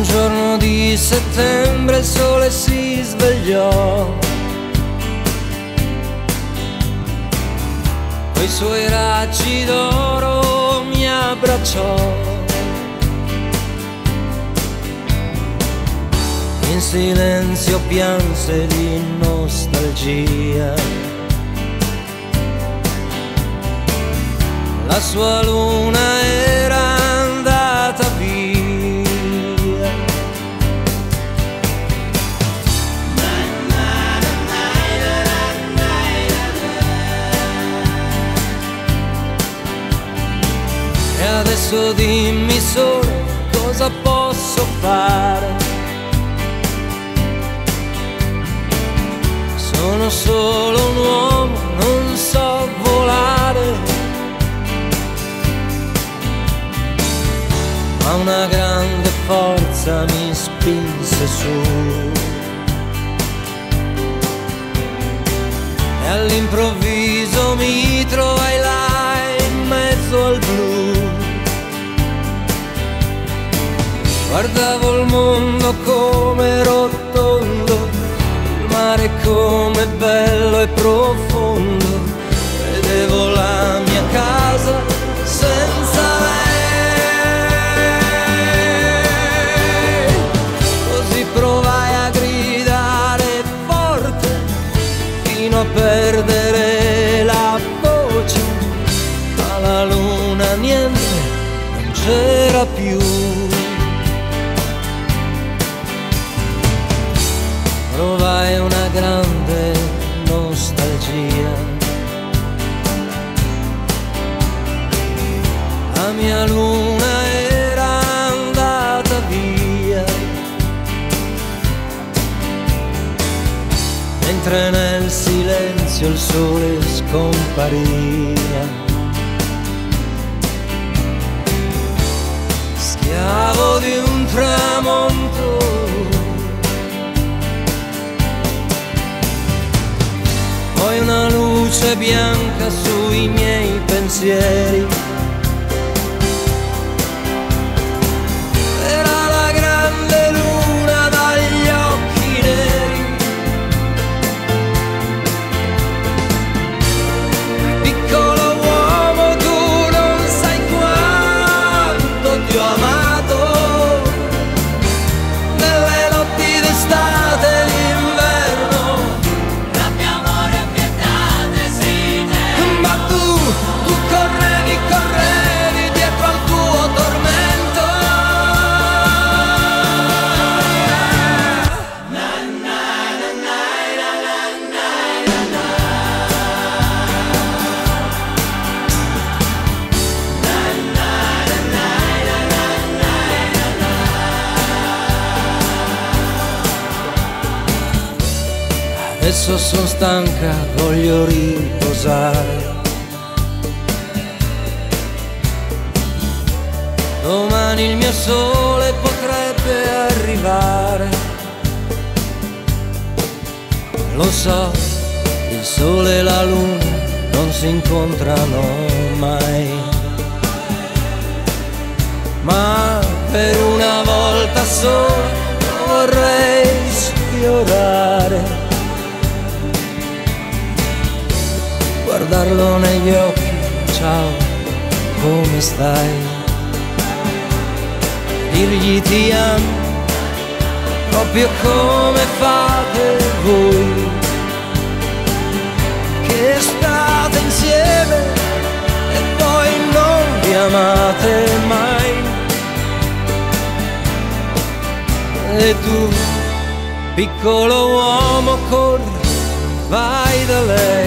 Un giorno di settembre il sole si svegliò, coi suoi raggi d'oro mi abbracciò. In silenzio pianse di nostalgia, la sua luna era andata via. E adesso dimmi solo cosa posso fare. Sono solo un uomo, non so volare, ma una grande forza mi spinse su. E all'improvviso mi trovai là in mezzo al blu. Guardavo il mondo come rotondo, il mare come bello e profondo. Vedevo la mia casa senza lei. Così provai a gridare forte fino a perdere la voce, ma la luna niente, non c'era più. Provai una grande nostalgia, la mia luna era andata via, mentre nel silenzio il sole scompariva. Schiavo di un tramonto, poi una luce bianca sui miei pensieri. Era la grande luna dagli occhi neri. Piccolo uomo, tu non sai quanto ti ho amato, nelle notti d'estate e d'inverno. Tu correvi, correvi dietro al tuo tormento. Adesso sono stanca, voglio riposare. Domani il mio sole potrebbe arrivare. Lo so, il sole e la luna non si incontrano mai, ma per una volta sola vorrei sfiorare, guardarlo negli occhi. Ciao, come stai? Dirgli ti amo, proprio come fate voi, che state insieme e poi non vi amate mai. E tu, piccolo uomo, corri, vai da lei.